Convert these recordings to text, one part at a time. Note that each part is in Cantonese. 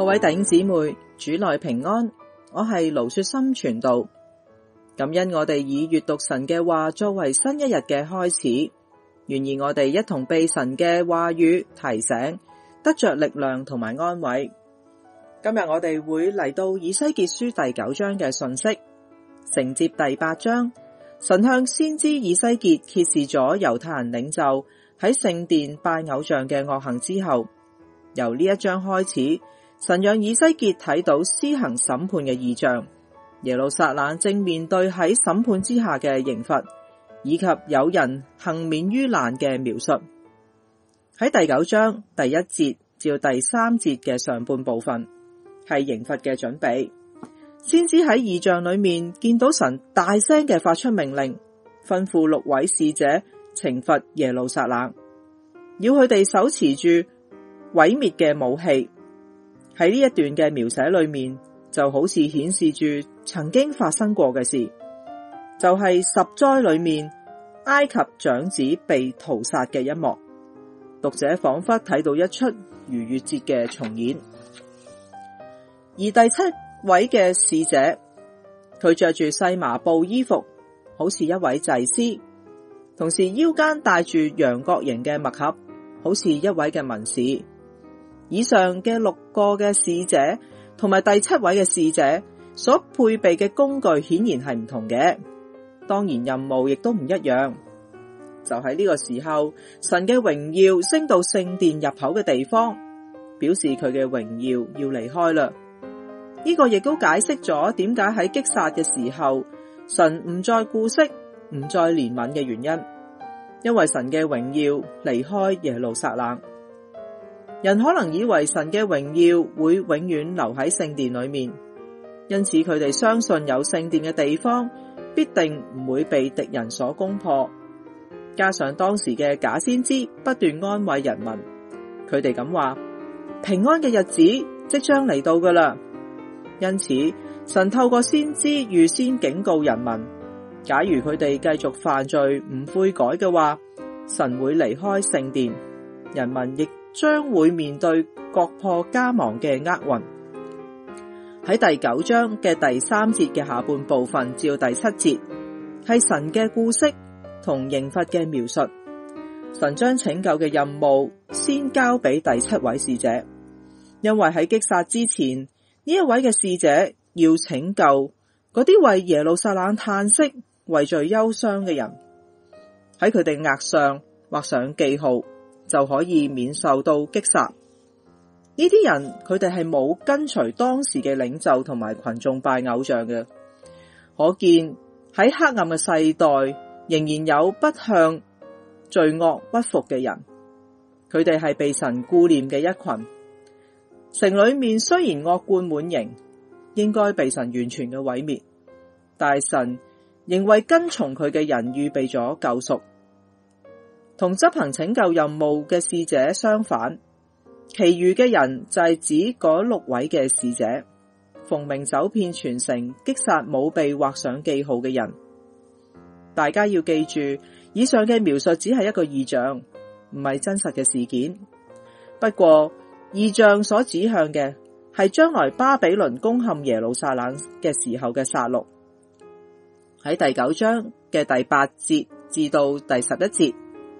各位弟兄姊妹，主內平安，我係盧雪心傳道。感恩我哋以閱讀神嘅話作為新一日嘅開始，願意我哋一同被神嘅話語提醒，得着力量同埋安慰。今日我哋會嚟到以西結書第9章嘅信息，承接第8章，神向先知以西結揭示咗猶太人領袖喺聖殿拜偶像嘅惡行之後，由呢一章開始，神讓以西結睇到施行審判嘅異象，耶路撒冷正面對喺審判之下嘅刑罰，以及有人幸免於難嘅描述。喺第9章第1節至到第3節嘅上半部分係刑罰嘅準備，先知喺異象裏面見到神大聲嘅發出命令，吩咐6位使者懲罰耶路撒冷，要佢哋手持住毀滅嘅武器。喺呢一段嘅描寫裏面，就好似顯示住曾經發生過嘅事，就係10災裏面埃及長子被屠殺嘅一幕。讀者仿佛睇到一出逾越節嘅重演。而第7位嘅使者，佢着住細麻布衣服，好似一位祭司，同時腰間帶住羊角形嘅墨盒，好似一位嘅文士。以上嘅6個嘅使者同埋第7位嘅使者所配備嘅工具顯然係唔同嘅，當然任務亦都唔一樣。就喺呢個時候，神嘅榮耀升到聖殿入口嘅地方，表示佢嘅榮耀要離開啦。呢個亦都解釋咗點解喺擊殺嘅時候，神唔再顧惜、唔再憐憫嘅原因，因為神嘅榮耀離開耶路撒冷。人可能以為神嘅榮耀會永遠留喺聖殿裏面，因此佢哋相信有聖殿嘅地方必定唔會被敵人所攻破。加上當時嘅假先知不斷安慰人民，佢哋咁話：平安嘅日子即將嚟到噶啦。因此神透過先知預先警告人民，假如佢哋繼續犯罪唔悔改嘅話，神會離開聖殿，人民亦將會面對國破家亡嘅厄運。喺第9章嘅第3節嘅下半部分至到第7節，係神嘅顧惜同刑罰嘅描述。神將拯救嘅任務先交俾第7位使者，因為喺擊殺之前，呢一位嘅使者要拯救嗰啲為耶路撒冷嘆息、為罪憂傷嘅人，喺佢哋額上畫上記號，就可以免受到擊殺。呢啲人佢哋係冇跟隨當時嘅領袖同埋群眾拜偶像嘅，可見喺黑暗嘅世代仍然有不向罪惡屈服嘅人，佢哋係被神顧念嘅一群。城裏面雖然惡貫滿盈，應該被神完全嘅毀滅，但神仍為跟從佢嘅人預備咗救贖。同執行拯救任務嘅使者相反，其餘嘅人就係指嗰6位嘅使者，奉命走遍全城，擊殺冇被畫上記號嘅人。大家要記住，以上嘅描述只係一個異象，唔係真實嘅事件。不過異象所指向嘅係將來巴比倫攻陷耶路撒冷嘅時候嘅殺戮。喺第9章嘅第8節至到第11節，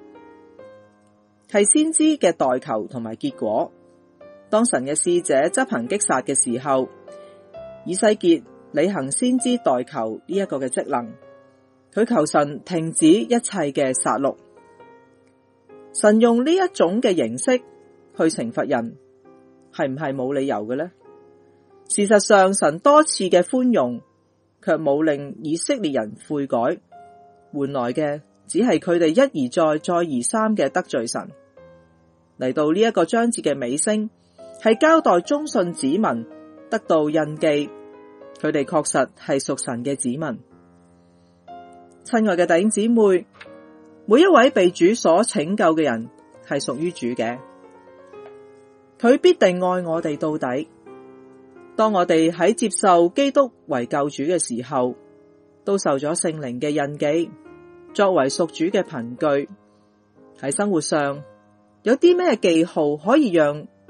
係先知嘅代求同埋結果。當神嘅使者執行擊殺嘅時候，以西結履行先知代求呢一個嘅職能，佢求神停止一切嘅殺戮。神用呢一種嘅形式去懲罰人，係唔係冇理由嘅呢？事實上，神多次嘅寬容，卻冇令以色列人悔改，換來嘅只係佢哋一而再、再而三嘅得罪神。嚟到呢一個章節嘅尾聲，係交代忠信子民得到印記，佢哋確實係屬神嘅子民。親愛嘅弟兄姊妹，每一位被主所拯救嘅人係屬於主嘅，佢必定愛我哋到底。當我哋喺接受基督為救主嘅時候，都受咗聖靈嘅印記，作為屬主嘅憑據。喺生活上有啲咩記號可以讓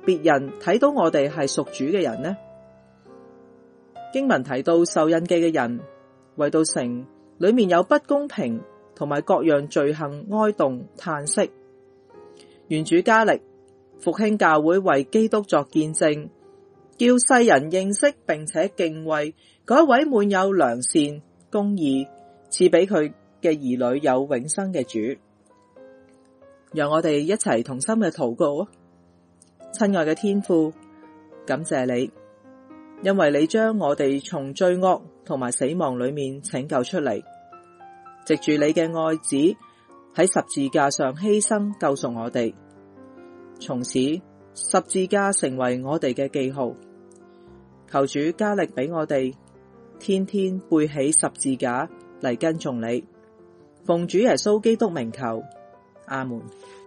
別人睇到我哋係屬主嘅人呢？經文提到受印記嘅人，為到城裏面有不公平同埋各樣罪行哀慟嘆息。願主加力復興教會，為基督作見證，叫世人認識並且敬畏嗰一位滿有良善公義，賜俾佢嘅兒女有永生嘅主。讓我哋一齊同心嘅禱告啊！親愛嘅天父，感謝你，因為你將我哋從罪惡同埋死亡裏面拯救出嚟，藉住你嘅愛子喺十字架上犧牲救贖我哋，從此十字架成為我哋嘅記號。求主加力俾我哋，天天背起十字架嚟跟從你。奉主耶穌基督名求，阿門。